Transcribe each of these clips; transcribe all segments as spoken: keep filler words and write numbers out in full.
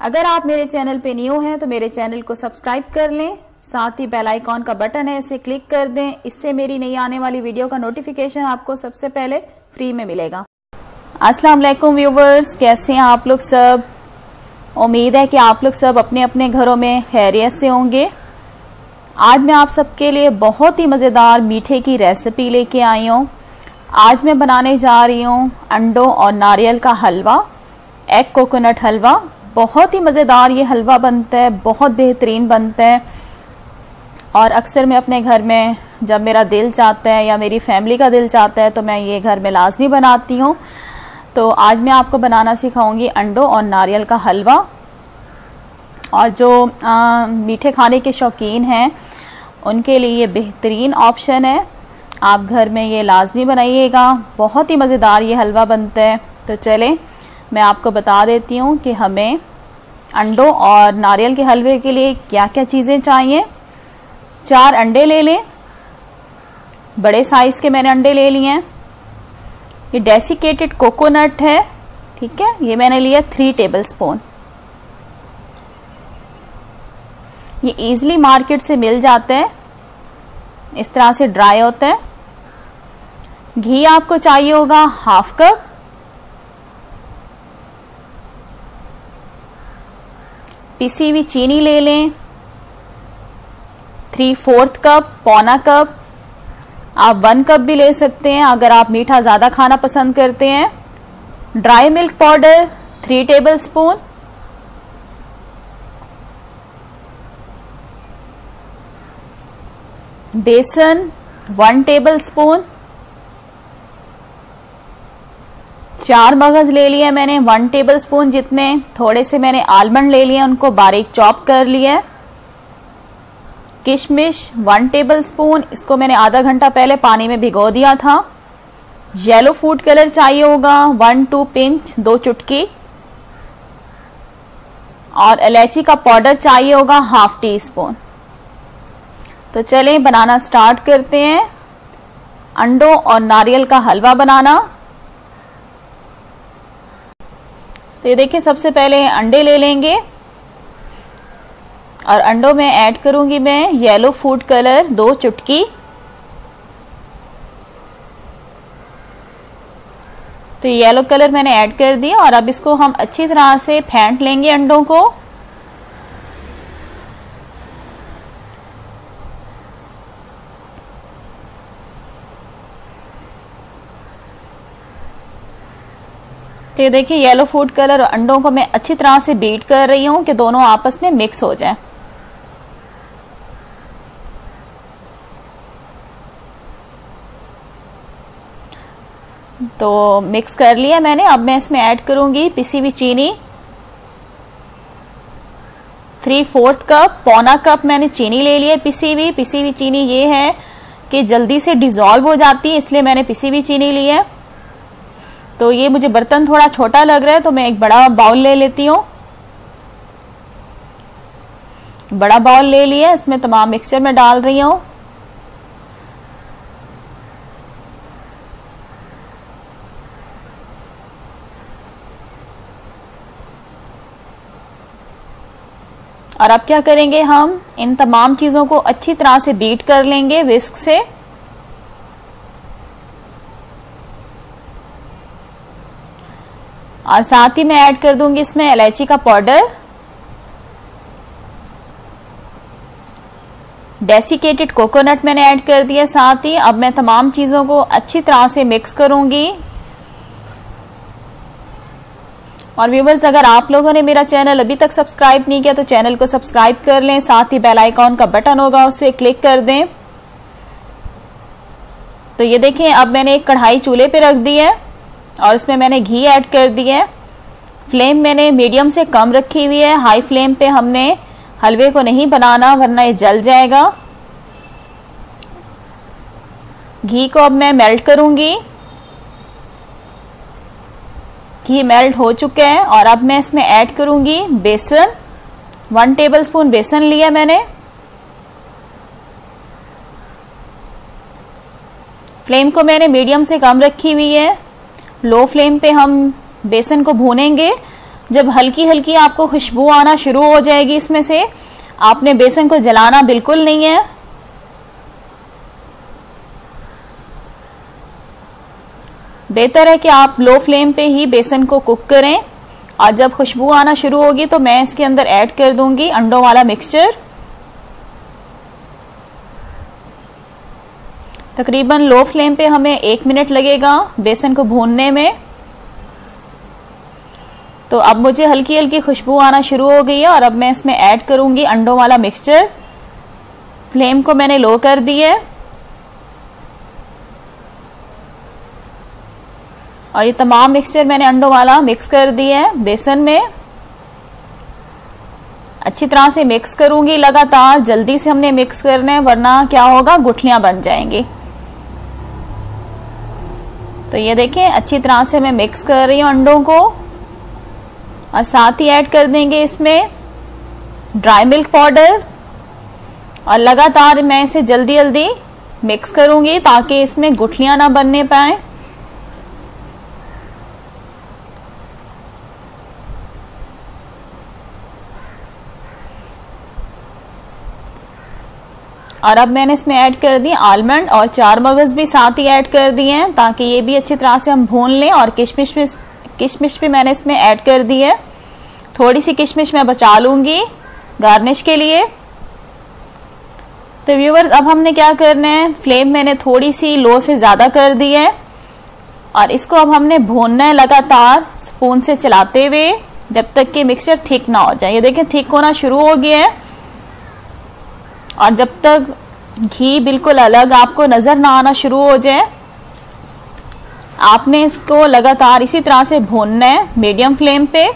अगर आप मेरे चैनल पे न्यू हैं तो मेरे चैनल को सब्सक्राइब कर लें, साथ ही बेल आइकॉन का बटन है इसे क्लिक कर दें। इससे मेरी नई आने वाली वीडियो का नोटिफिकेशन आपको सबसे पहले फ्री में मिलेगा। अस्सलाम वालेकुम व्यूवर्स, कैसे हैं आप लोग सब। उम्मीद है कि आप लोग सब अपने अपने घरों में खैरियत से होंगे। आज मैं आप सबके लिए बहुत ही मज़ेदार मीठे की रेसिपी लेके आई हूँ। आज मैं बनाने जा रही हूँ अंडों और नारियल का हलवा, एग कोकोनट हलवा। बहुत ही मज़ेदार ये हलवा बनता है, बहुत बेहतरीन बनता है। और अक्सर मैं अपने घर में जब मेरा दिल चाहता है या मेरी फैमिली का दिल चाहता है तो मैं ये घर में लाजमी बनाती हूँ। तो आज मैं आपको बनाना सिखाऊंगी अंडों और नारियल का हलवा। और जो आ, मीठे खाने के शौकीन हैं उनके लिए ये बेहतरीन ऑप्शन है। आप घर में ये लाजमी बनाइएगा, बहुत ही मज़ेदार ये हलवा बनता है। तो चलें मैं आपको बता देती हूँ कि हमें अंडों और नारियल के हलवे के लिए क्या क्या चीज़ें चाहिए। चार अंडे ले लें, बड़े साइज़ के मैंने अंडे ले लिए हैं। ये डेसिकेटेड कोकोनट है, ठीक है, ये मैंने लिया थ्री टेबल स्पून। ये इजीली मार्केट से मिल जाता है, इस तरह से ड्राई होता है। घी आपको चाहिए होगा हाफ कप। पिसी हुई चीनी ले लें थ्री फोर्थ कप, पौना कप। आप वन कप भी ले सकते हैं अगर आप मीठा ज़्यादा खाना पसंद करते हैं। Dry milk powder three tablespoon. बेसन वन टेबल स्पून। चार मगज ले लिए मैंने वन टेबल स्पून जितने। थोड़े से मैंने आलमंड ले लिए, उनको बारीक चॉप कर लिया। किशमिश वन टेबल स्पून, इसको मैंने आधा घंटा पहले पानी में भिगो दिया था। येलो फूड कलर चाहिए होगा वन टू पिंच, दो चुटकी। और इलायची का पाउडर चाहिए होगा हाफ टी स्पून। तो चलें बनाना स्टार्ट करते हैं अंडों और नारियल का हलवा बनाना। तो ये देखिए, सबसे पहले अंडे ले लेंगे और अंडों में ऐड करूंगी मैं येलो फूड कलर दो चुटकी। तो येलो कलर मैंने ऐड कर दिया और अब इसको हम अच्छी तरह से फेंट लेंगे अंडों को। तो ये देखिए, येलो फूड कलर और अंडों को मैं अच्छी तरह से बीट कर रही हूँ कि दोनों आपस में मिक्स हो जाएं। तो मिक्स कर लिया मैंने। अब मैं इसमें ऐड करूंगी पिसी हुई चीनी थ्री फोर्थ कप। पौना कप मैंने चीनी ले लिया पिसी हुई। पिसी हुई चीनी ये है कि जल्दी से डिजॉल्व हो जाती है, इसलिए मैंने पिसी हुई चीनी ली है। तो ये मुझे बर्तन थोड़ा छोटा लग रहा है तो मैं एक बड़ा बाउल ले लेती हूँ। बड़ा बाउल ले लिया, इसमें तमाम मिक्सचर में डाल रही हूँ। और अब क्या करेंगे, हम इन तमाम चीजों को अच्छी तरह से बीट कर लेंगे विस्क से। और साथ ही मैं ऐड कर दूंगी इसमें इलायची का पाउडर, डेसिकेटेड कोकोनट मैंने ऐड कर दिया साथ ही। अब मैं तमाम चीजों को अच्छी तरह से मिक्स करूंगी। और व्यूवर्स, अगर आप लोगों ने मेरा चैनल अभी तक सब्सक्राइब नहीं किया तो चैनल को सब्सक्राइब कर लें, साथ ही बेल आइकॉन का बटन होगा उसे क्लिक कर दें। तो ये देखें, अब मैंने एक कढ़ाई चूल्हे पे रख दी है और इसमें मैंने घी ऐड कर दिया है। फ्लेम मैंने मीडियम से कम रखी हुई है, हाई फ्लेम पे हमने हलवे को नहीं बनाना वरना ये जल जाएगा। घी को अब मैं मेल्ट करूंगी। घी मेल्ट हो चुका है और अब मैं इसमें ऐड करूंगी बेसन। वन टेबल स्पून बेसन लिया मैंने। फ्लेम को मैंने मीडियम से कम रखी हुई है। लो फ्लेम पे हम बेसन को भूनेंगे जब हल्की हल्की आपको खुशबू आना शुरू हो जाएगी इसमें से, आपने बेसन को जलाना बिल्कुल नहीं है। बेहतर है कि आप लो फ्लेम पे ही बेसन को कुक करें। और जब खुशबू आना शुरू होगी तो मैं इसके अंदर ऐड कर दूंगी अंडों वाला मिक्सचर। तकरीबन लो फ्लेम पे हमें एक मिनट लगेगा बेसन को भूनने में। तो अब मुझे हल्की हल्की खुशबू आना शुरू हो गई है और अब मैं इसमें ऐड करूंगी अंडों वाला मिक्सचर। फ्लेम को मैंने लो कर दी है और ये तमाम मिक्सचर मैंने अंडों वाला मिक्स कर दिया है बेसन में। अच्छी तरह से मिक्स करूंगी लगातार, जल्दी से हमने मिक्स करना है वरना क्या होगा, गुठलियां बन जाएंगी। तो ये देखें अच्छी तरह से मैं मिक्स कर रही हूँ अंडों को और साथ ही ऐड कर देंगे इसमें ड्राई मिल्क पाउडर और लगातार मैं इसे जल्दी जल्दी मिक्स करूंगी ताकि इसमें गुठलियां ना बनने पाए। और अब मैंने इसमें ऐड कर दी आलमंड और चार मगज भी साथ ही ऐड कर दिए हैं ताकि ये भी अच्छी तरह से हम भून लें। और किशमिश भी किशमिश भी मैंने इसमें ऐड कर दी है। थोड़ी सी किशमिश मैं बचा लूंगी गार्निश के लिए। तो व्यूअर्स अब हमने क्या करना है, फ्लेम मैंने थोड़ी सी लो से ज्यादा कर दी है और इसको अब हमने भूनना है लगातार स्पून से चलाते हुए जब तक कि मिक्सचर थिक ना हो जाए। ये देखें थिक होना शुरू हो गया है और जब तक घी बिल्कुल अलग आपको नजर ना आना शुरू हो जाए आपने इसको लगातार इसी तरह से भूनना है मीडियम फ्लेम पे।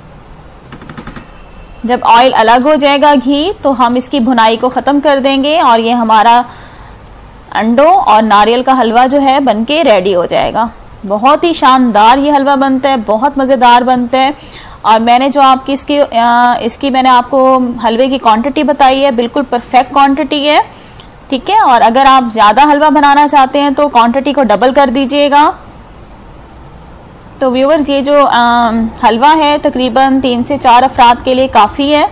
जब ऑयल अलग हो जाएगा घी तो हम इसकी भुनाई को ख़त्म कर देंगे और ये हमारा अंडों और नारियल का हलवा जो है बनके रेडी हो जाएगा। बहुत ही शानदार ये हलवा बनता है, बहुत मज़ेदार बनता है। और मैंने जो आपकी इसकी आ, इसकी मैंने आपको हलवे की क्वांटिटी बताई है बिल्कुल परफेक्ट क्वांटिटी है, ठीक है। और अगर आप ज़्यादा हलवा बनाना चाहते हैं तो क्वांटिटी को डबल कर दीजिएगा। तो व्यूअर्स ये जो आ, हलवा है तकरीबन तीन से चार अफराद के लिए काफ़ी है।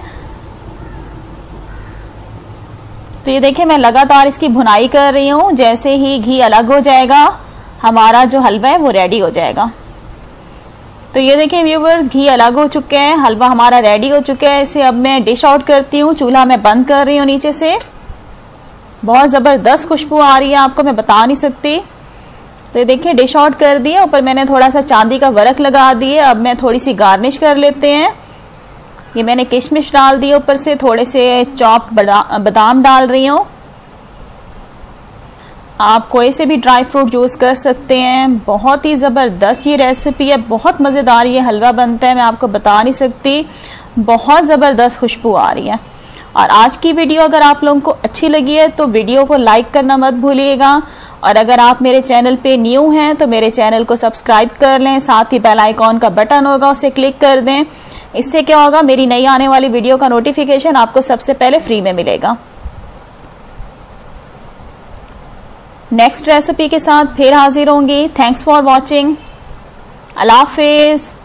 तो ये देखिए मैं लगातार इसकी भुनाई कर रही हूँ। जैसे ही घी अलग हो जाएगा हमारा जो हलवा है वो रेडी हो जाएगा। तो ये देखिए व्यूअर्स घी अलग हो चुके हैं, हलवा हमारा रेडी हो चुका है। इसे अब मैं डिश आउट करती हूँ। चूल्हा मैं बंद कर रही हूँ नीचे से। बहुत ज़बरदस्त खुशबू आ रही है, आपको मैं बता नहीं सकती। तो ये देखिए डिश आउट कर दिया। ऊपर मैंने थोड़ा सा चांदी का वर्क लगा दिए। अब मैं थोड़ी सी गार्निश कर लेते हैं। ये मैंने किशमिश डाल दी, ऊपर से थोड़े से चॉप बादाम डाल रही हूँ। आप कोई से भी ड्राई फ्रूट यूज़ कर सकते हैं। बहुत ही ज़बरदस्त ये रेसिपी है, बहुत मज़ेदार ये हलवा बनता है, मैं आपको बता नहीं सकती। बहुत ज़बरदस्त खुशबू आ रही है। और आज की वीडियो अगर आप लोगों को अच्छी लगी है तो वीडियो को लाइक करना मत भूलिएगा। और अगर आप मेरे चैनल पे न्यू हैं तो मेरे चैनल को सब्सक्राइब कर लें। साथ ही बेल आइकॉन का बटन होगा उसे क्लिक कर दें। इससे क्या होगा, मेरी नई आने वाली वीडियो का नोटिफिकेशन आपको सबसे पहले फ्री में मिलेगा। नेक्स्ट रेसिपी के साथ फिर हाजिर होंगी। Thanks for watching. अल्लाह हाफिज़।